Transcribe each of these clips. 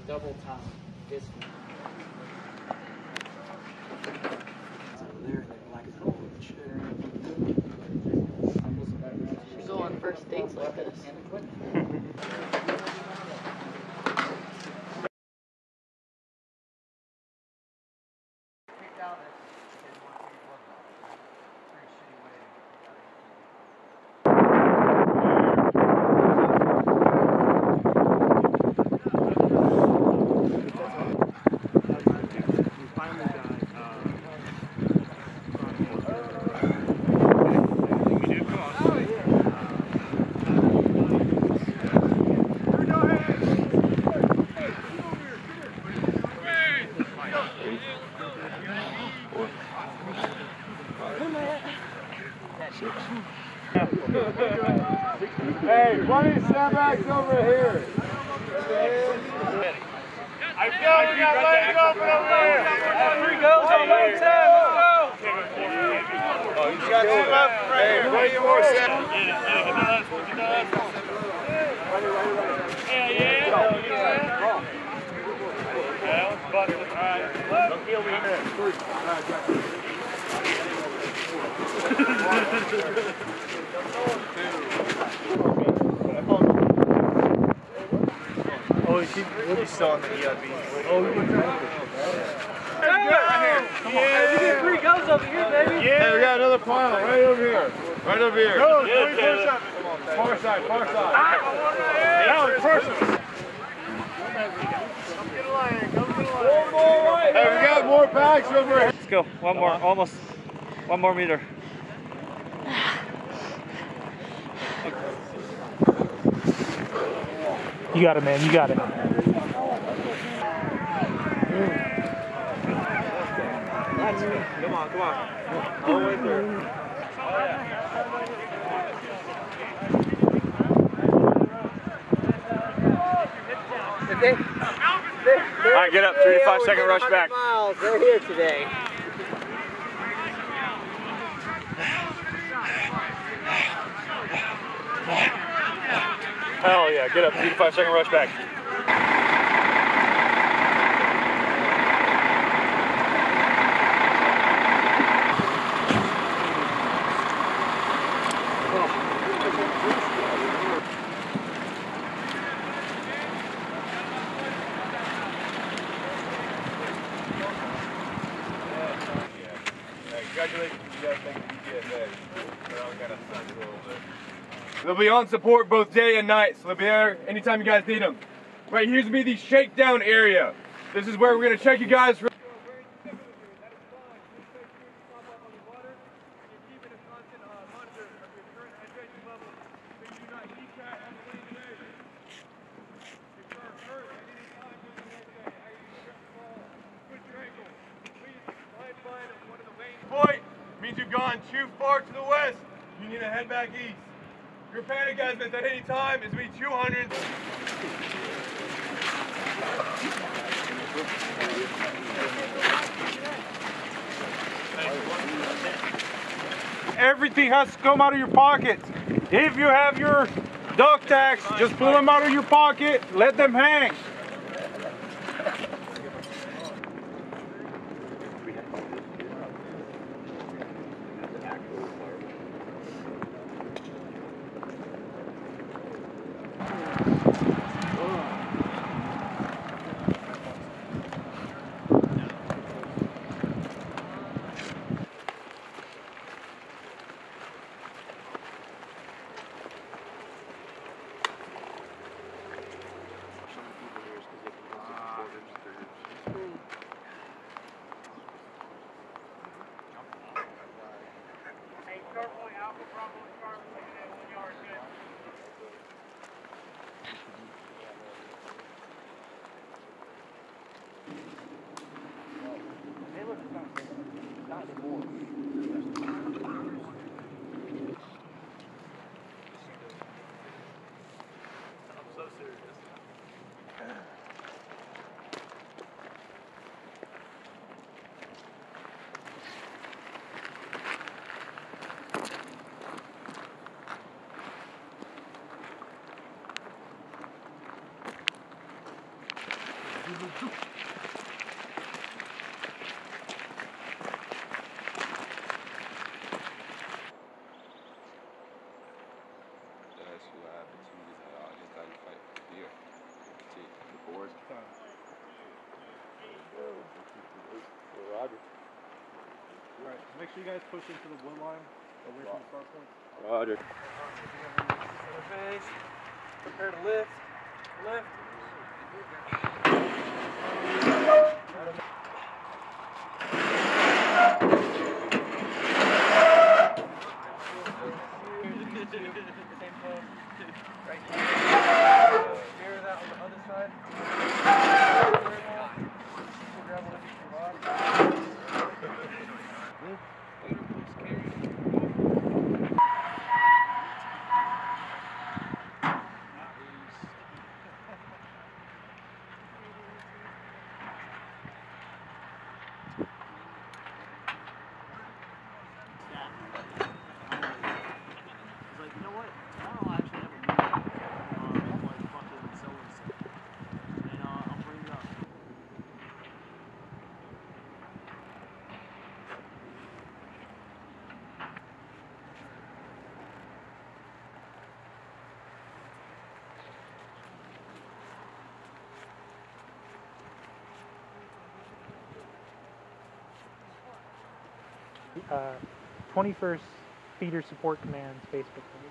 double top discount. You're still on first dates like this. Hey, 20 sandbags over here. I feel we got legs open over here. Three goes on one time. Let's go. Oh, he's got two left. Hey, 20 more sandbags. Yeah. That was busted. All right. Don't kill me here. Oh, we'll be still on the EFMB. Oh, you can right here. Come on. You get 3 goes over here, baby. Yeah, hey, we got another pile right over here. Right over here. Go, far side. That was personal. Come get a line. One more right here. Hey, we got more bags over here. Let's go. One more. Almost. 1 more meter. You got it, man. You got it. Come on. All the way through. All right, get up. 3 to 5 second rush back. Miles. They're here today. Hell yeah, get up, 3 to 5 second rush back. Congratulations, you guys think the EFMB. They're all kind of sucked a little bit. They'll be on support both day and night, so they'll be there anytime you guys need them. Right here's gonna be the shakedown area. This is where we're gonna check you guys for point means you've gone too far to the west. You need to head back east. Your panic estimates at any time is between 200. Everything has to come out of your pockets. If you have your duck tags, just pull them out of your pocket, let them hang. Roger. Alright, make sure you guys push into the wood line away from the start point. Roger. Face. Prepare to lift. Lift. Right here. Mirror that on the other side. Grab one of you. 21st Theater Support Command's Facebook page.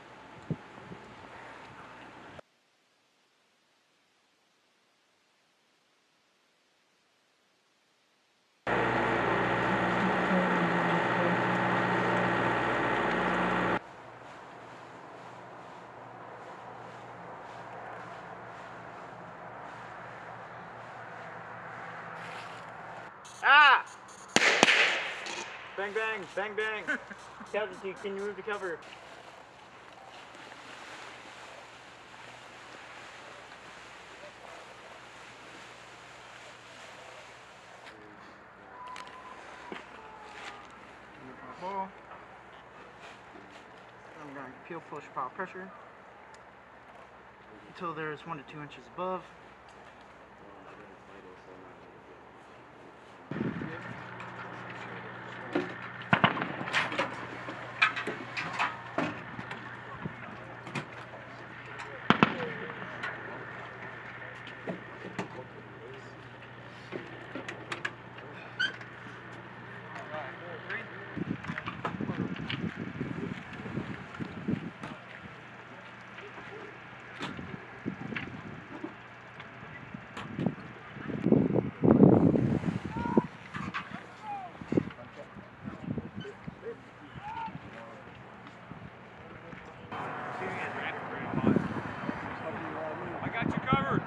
Ah! Bang, bang, bang, bang. Casualty, can you move to cover? Ball. I'm going to peel push pile pressure until there's 1 to 2 inches above. I got you covered.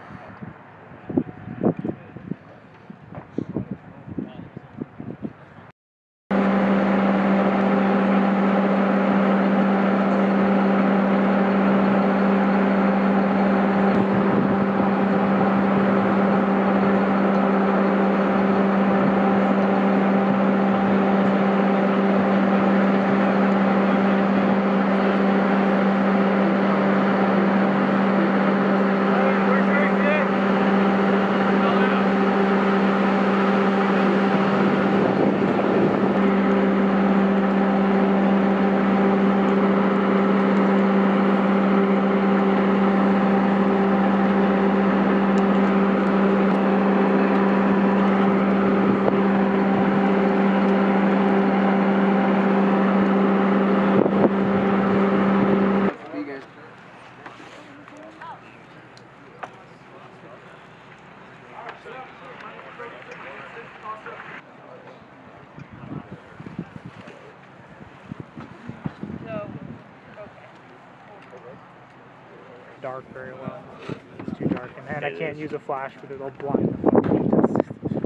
Dark very well. It's too dark, and then I can't use a flash because it'll blind the fucking test.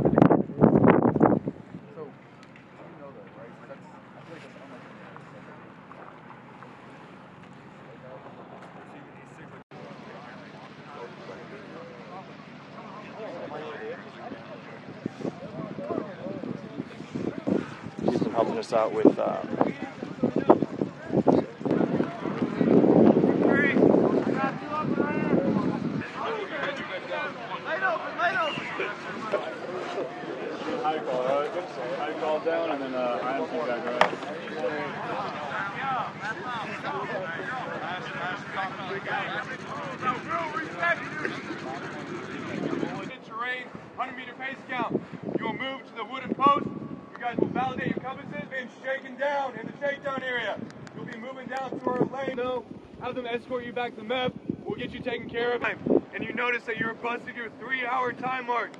He's been helping us out with Right open, Terrain, 100-meter pace count. You will move to the wooden post. You guys will validate your compasses. Been shaken down in the shakedown area. You'll be moving down to our lane. No, have them escort you back to MEP. We'll get you taken care of. And you notice that you're busted your 3-hour time mark.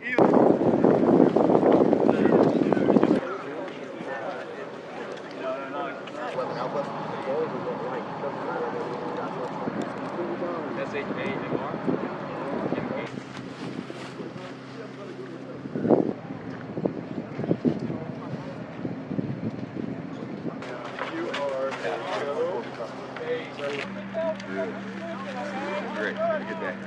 Great, have a good day.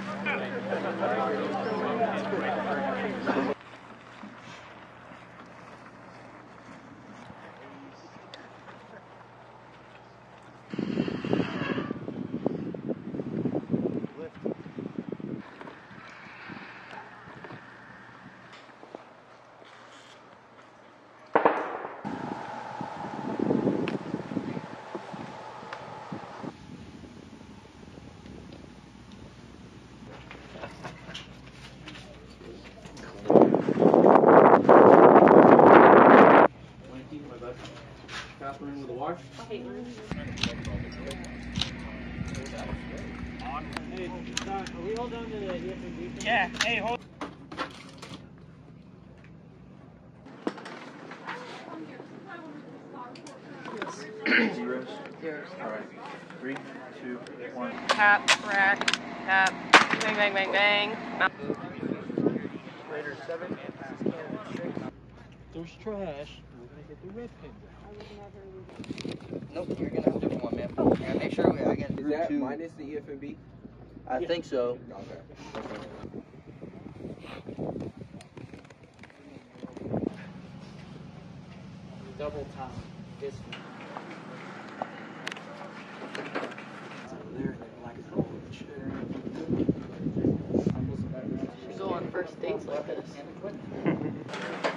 With a wash? Hey, are we all down to the EFMB? Yeah, hey, hold. Zeros? Alright. 3, 2, 1. Tap, rack, tap, bang, bang, bang, bang. Raider 7. There's trash. We're gonna get the red pin. Nope, you're gonna have a different one, man. Yeah, make sure I get Is that minus the EFMB? I think so. Okay. Double top. This one. There, that black hole in the chair. Go on first dates like this.